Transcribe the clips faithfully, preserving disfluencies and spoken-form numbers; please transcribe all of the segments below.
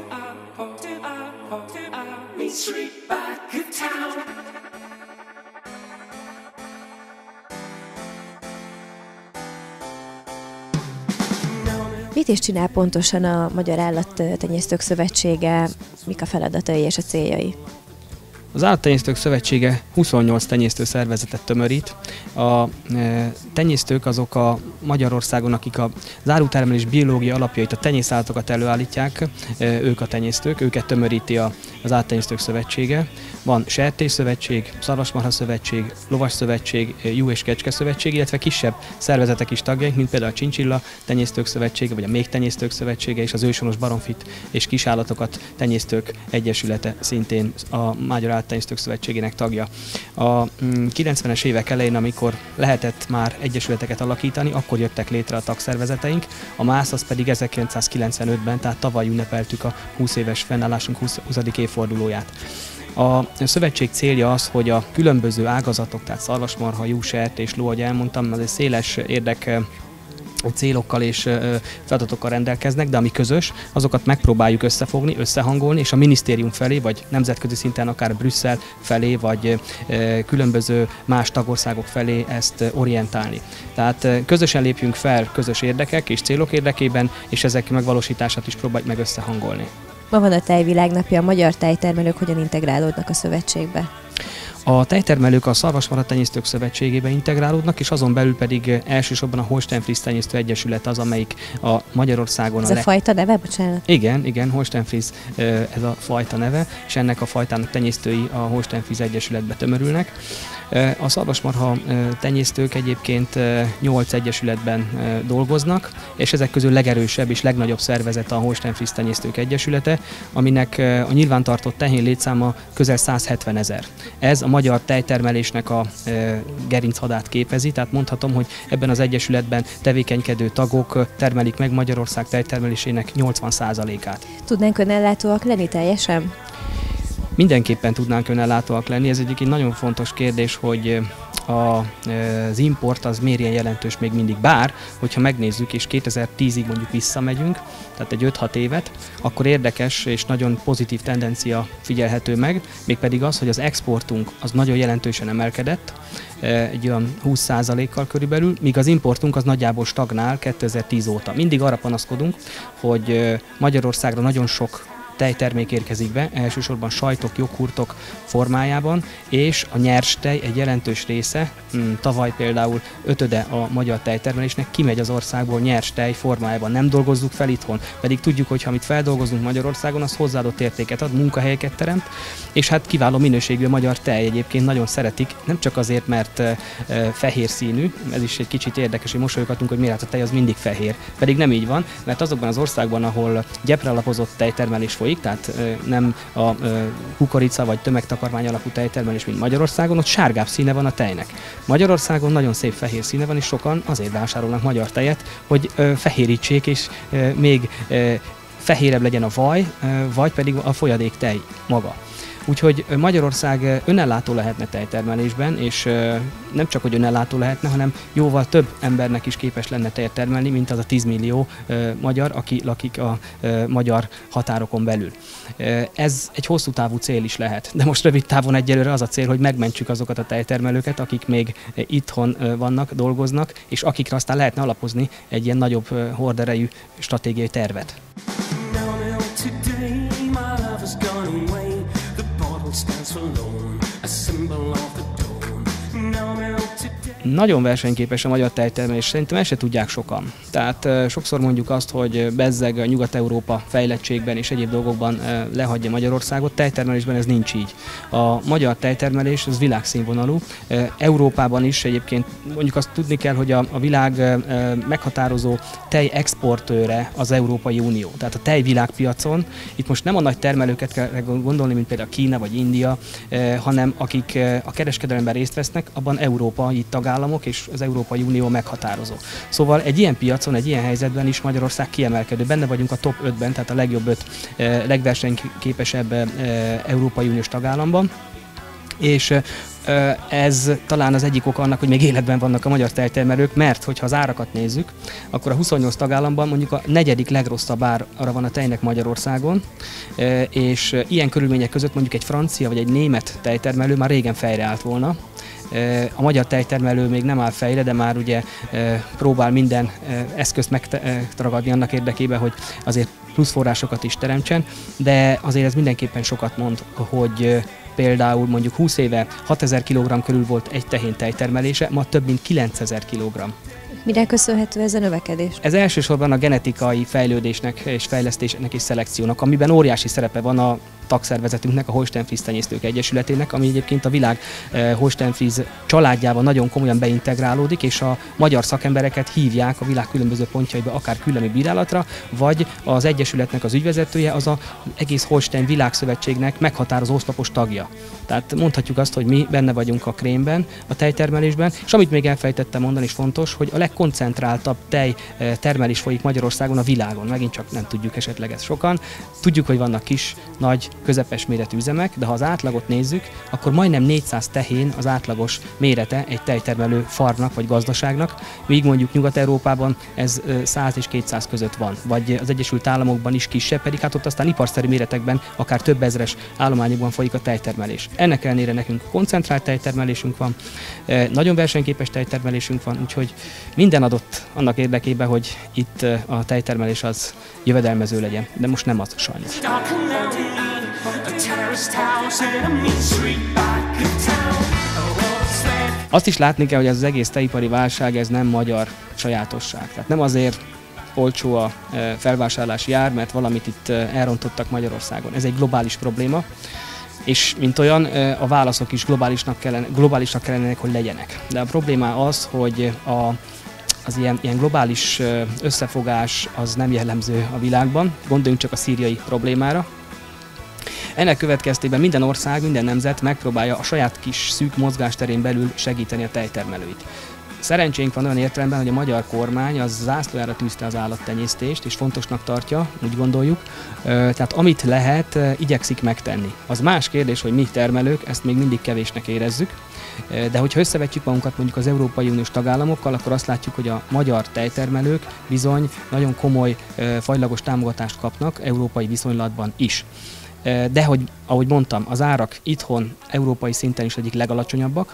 Mit is csinál pontosan a Magyar Állattenyésztők Szövetsége, mik a feladatai és a céljai? Az Állattenyésztők Szövetsége huszonnyolc tenyésztő szervezetet tömörít. A tenyésztők azok a Magyarországon, akik az árutermelés biológiai alapjait, a tenyészállatokat előállítják, ők a tenyésztők, őket tömöríti az Állattenyésztők Szövetsége. Van Sertésszövetség, Szarvasmarha Szövetség, Lovas Szövetség, Juh és Kecske Szövetség, illetve kisebb szervezetek is tagjaink, mint például a Csincsilla Tenyésztők Szövetsége, vagy a Még Tenyésztők Szövetsége és az őshonos baromfit és kisállatokat tenyésztők egyesülete szintén a Magyar Állattenyésztők Szövetségének tagja. A kilencvenes évek elején, amikor lehetett már egyesületeket alakítani, akkor jöttek létre a tagszervezeteink, a MÁSZ az pedig ezerkilencszázkilencvenötben, tehát tavaly ünnepeltük a húsz éves fennállásunk huszadik évfordulóját. A szövetség célja az, hogy a különböző ágazatok, tehát szarvasmarha, juh, sertés, ló, ahogy elmondtam, az egy széles érdek célokkal és feladatokkal rendelkeznek, de ami közös, azokat megpróbáljuk összefogni, összehangolni, és a minisztérium felé, vagy nemzetközi szinten akár Brüsszel felé, vagy különböző más tagországok felé ezt orientálni. Tehát közösen lépjünk fel közös érdekek és célok érdekében, és ezek megvalósítását is próbáljuk meg összehangolni. Ma van a Tejvilágnapja, a magyar tejtermelők hogyan integrálódnak a szövetségbe? A tejtermelők a Szarvasmarha Tenyésztők Szövetségébe integrálódnak, és azon belül pedig elsősorban a Holstein Friss Tenyésztő Egyesület az, amelyik a Magyarországon... Ez a, a fajta neve, bocsánat? Igen, igen, Holstein Friss ez a fajta neve, és ennek a fajtának tenyésztői a Holstein Friss Egyesületbe tömörülnek. A szarvasmarha tenyésztők egyébként nyolc egyesületben dolgoznak, és ezek közül legerősebb és legnagyobb szervezet a Holstein Friss Tenyésztők Egyesülete, aminek a nyilvántartott tehén létszáma közel százhetvenezer. Ez a magyar tejtermelésnek a gerinchadát képezi, tehát mondhatom, hogy ebben az egyesületben tevékenykedő tagok termelik meg Magyarország tejtermelésének nyolcvan százalékát. Tudnánk önellátóak lenni teljesen? Mindenképpen tudnánk önellátóak lenni. Ez egyébként nagyon fontos kérdés, hogy a, az import az miért ilyen jelentős még mindig. Bár, hogyha megnézzük és kétezer-tízig mondjuk visszamegyünk, tehát egy öt-hat évet, akkor érdekes és nagyon pozitív tendencia figyelhető meg, mégpedig az, hogy az exportunk az nagyon jelentősen emelkedett, egy olyan húsz százalékkal körülbelül, míg az importunk az nagyjából stagnál kétezer-tíz óta. Mindig arra panaszkodunk, hogy Magyarországra nagyon sok tejtermék érkezik be, elsősorban sajtok, joghurtok formájában, és a nyers tej egy jelentős része, tavaly például ötöde a magyar tejtermelésnek kimegy az országból nyers tej formájában. Nem dolgozzuk fel itthon, pedig tudjuk, hogy ha amit feldolgozunk Magyarországon, az hozzáadott értéket ad, munkahelyeket teremt, és hát kiváló minőségű a magyar tej egyébként nagyon szeretik, nem csak azért, mert e, e, fehér színű, ez is egy kicsit érdekes, hogy mosolyogatunk, hogy miért a tej az mindig fehér, pedig nem így van, mert azokban az országban, ahol gyepre alapozott tejtermelés folyik, tehát e, nem a e, kukorica vagy tömegtakarmány alapú tejtermelés, mint Magyarországon, ott sárgább színe van a tejnek. Magyarországon nagyon szép fehér színe van, és sokan azért vásárolnak magyar tejet, hogy ö, fehérítsék, és ö, még ö, fehérebb legyen a vaj, ö, vagy pedig a folyadék tej maga. Úgyhogy Magyarország önellátó lehetne tejtermelésben, és nem csak, hogy önellátó lehetne, hanem jóval több embernek is képes lenne tejet termelni, mint az a tíz millió magyar, aki lakik a magyar határokon belül. Ez egy hosszú távú cél is lehet, de most rövid távon egyelőre az a cél, hogy megmentsük azokat a tejtermelőket, akik még itthon vannak, dolgoznak, és akikre aztán lehetne alapozni egy ilyen nagyobb horderejű stratégiai tervet. Nagyon versenyképes a magyar tejtermelés, szerintem ezt se tudják sokan. Tehát e, sokszor mondjuk azt, hogy bezzeg Nyugat-Európa fejlettségben és egyéb dolgokban e, lehagyja Magyarországot, tejtermelésben ez nincs így. A magyar tejtermelés az világszínvonalú. E, Európában is egyébként mondjuk azt tudni kell, hogy a, a világ e, meghatározó tejexportőre az Európai Unió. Tehát a tejvilágpiacon, itt most nem a nagy termelőket kell gondolni, mint például Kína vagy India, e, hanem akik e, a kereskedelemben részt vesznek, abban Európa itt tagállamok és az Európai Unió meghatározó. Szóval egy ilyen piacon, egy ilyen helyzetben is Magyarország kiemelkedő. Benne vagyunk a top ötben, tehát a legjobb öt legversenyképesebb Európai Uniós tagállamban. És Ez talán az egyik oka annak, hogy még életben vannak a magyar tejtermelők, mert hogyha az árakat nézzük, akkor a huszonnyolc tagállamban mondjuk a negyedik legrosszabb ára van a tejnek Magyarországon, és ilyen körülmények között mondjuk egy francia vagy egy német tejtermelő már régen fejre állt volna. A magyar tejtermelő még nem áll fejre, de már ugye próbál minden eszközt megragadni annak érdekében, hogy azért plusz forrásokat is teremtsen, de azért ez mindenképpen sokat mond, hogy például mondjuk húsz éve hatezer kilogramm körül volt egy tehén tejtermelése, ma több mint kilencezer kilogramm. Mire köszönhető ez a növekedés? Ez elsősorban a genetikai fejlődésnek és fejlesztésnek és szelekciónak, amiben óriási szerepe van a tagszervezetünknek, a Holstein Fries Tenyésztők Egyesületének, ami egyébként a világ Holstein Fries családjában nagyon komolyan beintegrálódik, és a magyar szakembereket hívják a világ különböző pontjaiba, akár különböző bírálatra, vagy az Egyesületnek az ügyvezetője, az az egész Holstein Világszövetségnek meghatározó oszlopos tagja. Tehát mondhatjuk azt, hogy mi benne vagyunk a krémben, a tejtermelésben, és amit még elfelejtettem mondani, és fontos, hogy a legkoncentráltabb tejtermelés folyik Magyarországon a világon. Megint csak nem tudjuk esetleg ezt sokan. Tudjuk, hogy vannak kis, nagy, közepes méretű üzemek, de ha az átlagot nézzük, akkor majdnem négyszáz tehén az átlagos mérete egy tejtermelő farmnak vagy gazdaságnak, míg mondjuk Nyugat-Európában ez száz és kétszáz között van, vagy az Egyesült Államokban is kisebb, pedig hát ott aztán iparszerű méretekben akár több ezres állományokban folyik a tejtermelés. Ennek ellenére nekünk koncentrált tejtermelésünk van, nagyon versenyképes tejtermelésünk van, úgyhogy minden adott annak érdekében, hogy itt a tejtermelés az jövedelmező legyen, de most nem az sajnos. Azt is látni kell, hogy ez az egész tejipari válság ez nem magyar sajátosság. Tehát nem azért olcsó a felvásárlási ár, mert valamit itt elrontottak Magyarországon. Ez egy globális probléma, és mint olyan a válaszok is globálisnak kellene, globálisnak kellene, hogy legyenek. De a probléma az, hogy a az ilyen, ilyen globális összefogás az nem jellemző a világban, gondoljunk csak a szíriai problémára. Ennek következtében minden ország, minden nemzet megpróbálja a saját kis szűk mozgásterén belül segíteni a tejtermelőit. Szerencsénk van olyan értelemben, hogy a magyar kormány az zászlójára tűzte az állattenyésztést, és fontosnak tartja, úgy gondoljuk. Tehát amit lehet, igyekszik megtenni. Az más kérdés, hogy mi termelők ezt még mindig kevésnek érezzük. De hogyha összevetjük magunkat mondjuk az Európai Uniós tagállamokkal, akkor azt látjuk, hogy a magyar tejtermelők bizony nagyon komoly fajlagos támogatást kapnak európai viszonylatban is. De hogy, ahogy mondtam, az árak itthon európai szinten is egyik legalacsonyabbak.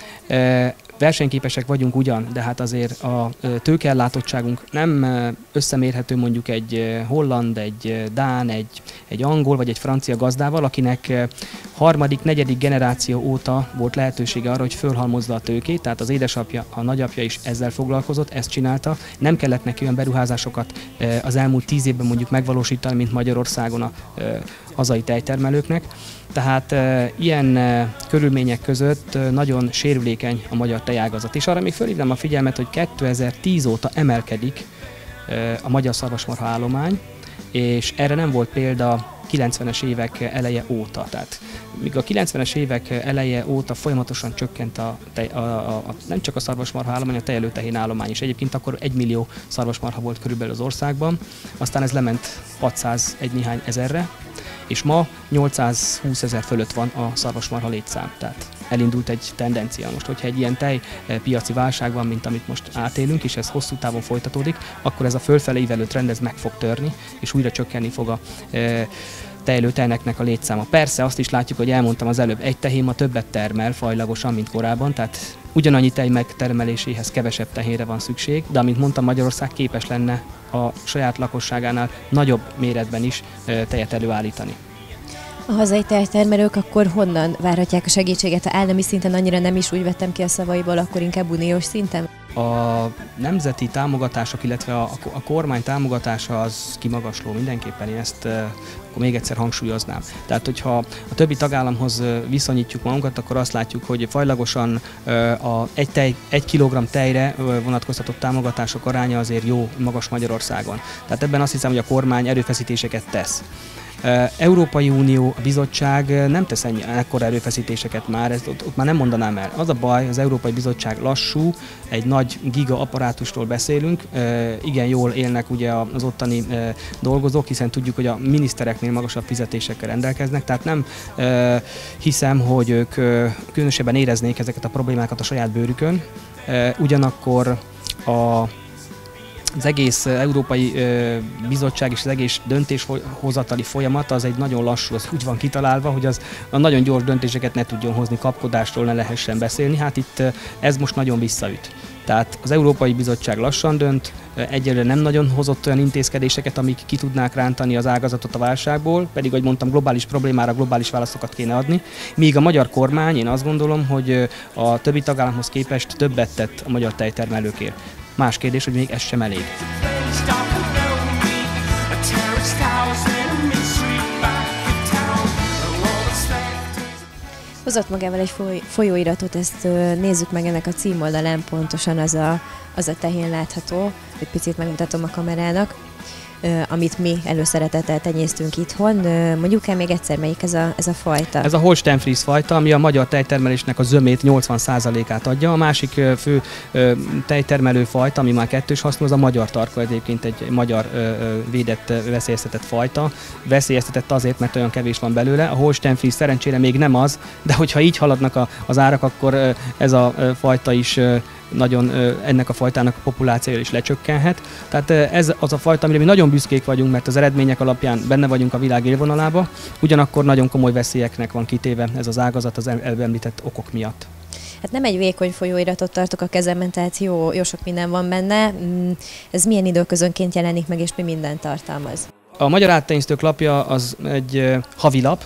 Versenyképesek vagyunk ugyan, de hát azért a tőkeellátottságunk nem összemérhető mondjuk egy holland, egy dán, egy, egy angol vagy egy francia gazdával, akinek harmadik, negyedik generáció óta volt lehetősége arra, hogy fölhalmozza a tőkét, tehát az édesapja, a nagyapja is ezzel foglalkozott, ezt csinálta. Nem kellett neki olyan beruházásokat az elmúlt tíz évben mondjuk megvalósítani, mint Magyarországon a hazai tejtermelőknek. Tehát e, ilyen e, körülmények között e, nagyon sérülékeny a magyar tejágazat. És arra még fölhívnám a figyelmet, hogy kétezer-tíz óta emelkedik e, a magyar szarvasmarha állomány, és erre nem volt példa kilencvenes évek eleje óta. Tehát míg a kilencvenes évek eleje óta folyamatosan csökkent a, tej, a, a, a nem csak a szarvasmarha állomány, a tejelőtehén állomány is. Egyébként akkor egy millió szarvasmarha volt körülbelül az országban, aztán ez lement hatszáz egy néhány ezerre, és ma nyolcszázhúszezer fölött van a szarvasmarha létszám. Tehát elindult egy tendencia. Most, hogyha egy ilyen tejpiaci válság van, mint amit most átélünk, és ez hosszú távon folytatódik, akkor ez a fölfelé ívelő trend ez meg fog törni, és újra csökkenni fog a e, tejlőtejneknek a létszáma. Persze azt is látjuk, hogy elmondtam az előbb, egy tehén ma többet termel fajlagosan, mint korábban, tehát ugyanannyi tej megtermeléséhez kevesebb tehénre van szükség, de amint mondtam, Magyarország képes lenne a saját lakosságánál nagyobb méretben is e, tejet előállítani. A hazai tejtermelők akkor honnan várhatják a segítséget? Ha állami szinten annyira nem is úgy vettem ki a szavaiból, akkor inkább uniós szinten? A nemzeti támogatások, illetve a, a kormány támogatása az kimagasló mindenképpen, én ezt uh, akkor még egyszer hangsúlyoznám. Tehát, hogyha a többi tagállamhoz viszonyítjuk magunkat, akkor azt látjuk, hogy fajlagosan uh, a egy, tej, egy kilogramm tejre uh, vonatkoztatott támogatások aránya azért jó, magas Magyarországon. Tehát ebben azt hiszem, hogy a kormány erőfeszítéseket tesz. Európai Unió, a bizottság nem tesz ennyi ekkora erőfeszítéseket már, ezt ott, ott már nem mondanám el. Az a baj, az Európai Bizottság lassú, egy nagy giga apparátusról beszélünk, igen jól élnek ugye az ottani dolgozók, hiszen tudjuk, hogy a minisztereknél magasabb fizetésekkel rendelkeznek, tehát nem hiszem, hogy ők különösebben éreznék ezeket a problémákat a saját bőrükön. Ugyanakkor a Az egész Európai Bizottság és az egész döntéshozatali folyamat az egy nagyon lassú, az úgy van kitalálva, hogy az a nagyon gyors döntéseket ne tudjon hozni, kapkodásról ne lehessen beszélni. Hát itt ez most nagyon visszaüt. Tehát az Európai Bizottság lassan dönt, egyelőre nem nagyon hozott olyan intézkedéseket, amik ki tudnák rántani az ágazatot a válságból, pedig, ahogy mondtam, globális problémára globális válaszokat kéne adni. Míg a magyar kormány, én azt gondolom, hogy a többi tagállamhoz képest többet tett a magyar tejtermelőkért. Más kérdés, hogy még ez sem elég. Hozott magával egy foly- folyóiratot, ezt ö, nézzük meg, ennek a címoldalán pontosan az a, az a tehén látható, egy picit megmutatom a kamerának, ö, amit mi előszeretettel tenyésztünk itthon. Ö, mondjuk el még egyszer, melyik ez a, ez a fajta? Ez a Holstein Fries fajta, ami a magyar tejtermelésnek a zömét nyolcvan százalékát adja. A másik ö, fő ö, tejtermelő fajta, ami már kettős hasznú, az a magyar tarka, egyébként egy magyar ö, ö, védett, ö, veszélyeztetett fajta. Veszélyeztetett azért, mert olyan kevés van belőle. A Holstein Fries szerencsére még nem az, de hogyha így haladnak a, az árak, akkor ö, ez a ö, fajta is ö, nagyon ennek a fajtának a populációja is lecsökkenhet. Tehát ez az a fajta, amire mi nagyon büszkék vagyunk, mert az eredmények alapján benne vagyunk a világ élvonalába, ugyanakkor nagyon komoly veszélyeknek van kitéve ez az ágazat az előbb említett okok miatt. Hát nem egy vékony folyóiratot tartok a kezemben, tehát jó, jó sok minden van benne. Ez milyen időközönként jelenik meg, és mi mindent tartalmaz? A Magyar Áttenyésztők lapja az egy havilap,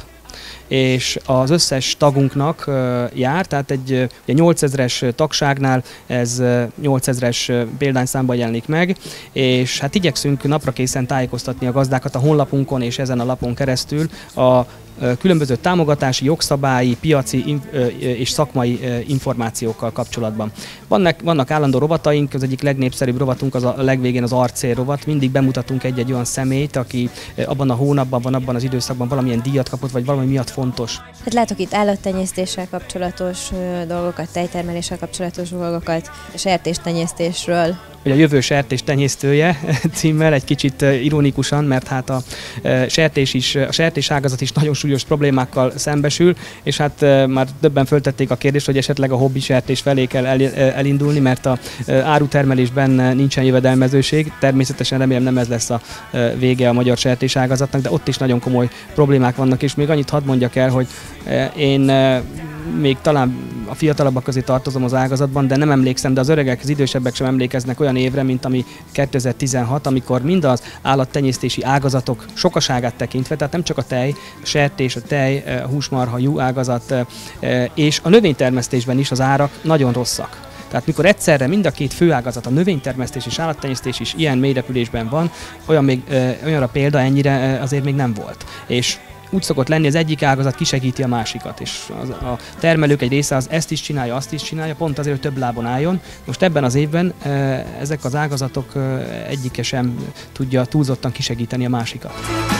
és az összes tagunknak jár, tehát egy nyolcezres tagságnál ez nyolcezres példányszámban jelenik meg, és hát igyekszünk napra készen tájékoztatni a gazdákat a honlapunkon és ezen a lapon keresztül a különböző támogatási, jogszabályi, piaci és szakmai információkkal kapcsolatban. Vannak, vannak állandó rovataink, az egyik legnépszerűbb rovatunk az a legvégén az arcél rovat. Mindig bemutatunk egy-egy olyan személyt, aki abban a hónapban, van abban az időszakban valamilyen díjat kapott, vagy valami miatt fontos. Hát látok itt állattenyésztéssel kapcsolatos dolgokat, tejtermeléssel kapcsolatos dolgokat, sertéstenyésztésről. Hogy a jövő sertés tenyésztője címmel egy kicsit ironikusan, mert hát a sertés is, a sertés ágazat is nagyon súlyos problémákkal szembesül, és hát már többen föltették a kérdést, hogy esetleg a hobbi sertés felé kell elindulni, mert a árutermelésben nincsen jövedelmezőség. Természetesen remélem nem ez lesz a vége a magyar sertés ágazatnak, de ott is nagyon komoly problémák vannak, és még annyit hadd mondjak el, hogy én még talán a fiatalabbak közé tartozom az ágazatban, de nem emlékszem, de az öregek, az idősebbek sem emlékeznek olyan évre, mint ami kétezer-tizenhat, amikor mind az állattenyésztési ágazatok sokaságát tekintve, tehát nem csak a tej, a sertés, a tej, a húsmarha, jú ágazat, és a növénytermesztésben is az árak nagyon rosszak. Tehát mikor egyszerre mind a két főágazat, a növénytermesztés és állattenyésztés is ilyen mélyrepülésben van, olyan még, olyanra példa ennyire azért még nem volt. És úgy szokott lenni, az egyik ágazat kisegíti a másikat, és az, a termelők egy része az ezt is csinálja, azt is csinálja, pont azért, hogy több lábon álljon. Most ebben az évben ezek az ágazatok egyike sem tudja túlzottan kisegíteni a másikat.